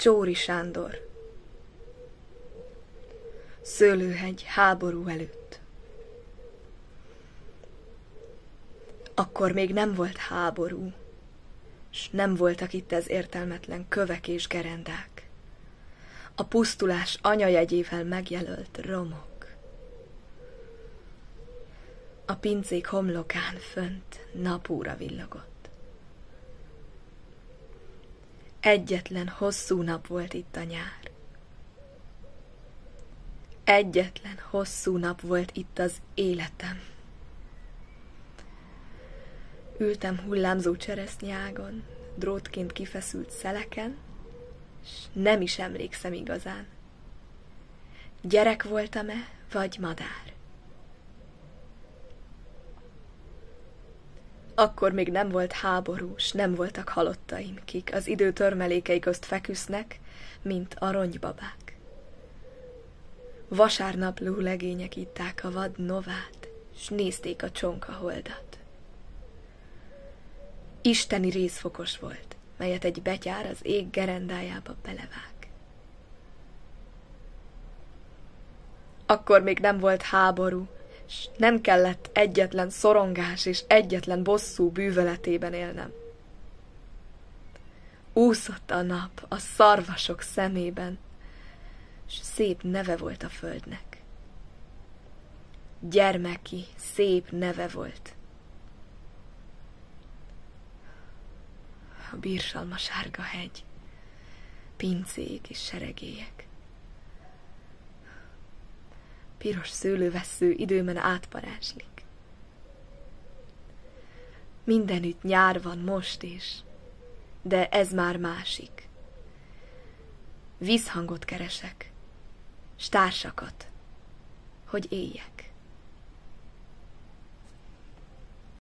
Csóri Sándor. Szőlőhegy háború előtt. Akkor még nem volt háború, s nem voltak itt ez értelmetlen kövek és gerendák. A pusztulás anyajegyével megjelölt romok. A pincék homlokán fönt napóra villogott. Egyetlen hosszú nap volt itt a nyár. Egyetlen hosszú nap volt itt az életem. Ültem hullámzó cseresznyágon, drótként kifeszült szeleken, s nem is emlékszem igazán. Gyerek voltam-e, vagy madár? Akkor még nem volt háború, s nem voltak halottaim, kik az idő törmelékei közt feküsznek, mint aronybabák. Vasárnapló legények itták a vad novát, s nézték a csonka holdat. Isteni rézfokos volt, melyet egy betyár az ég gerendájába belevág. Akkor még nem volt háború, s nem kellett egyetlen szorongás és egyetlen bosszú bűvöletében élnem. Úszott a nap a szarvasok szemében, s szép neve volt a földnek. Gyermeki, szép neve volt. A bírsalma sárga hegy, pincék és seregélyek. Piros szőlővessző időben átparázslik. Mindenütt nyár van most is, de ez már másik. Vízhangot keresek, s társakat, hogy éljek.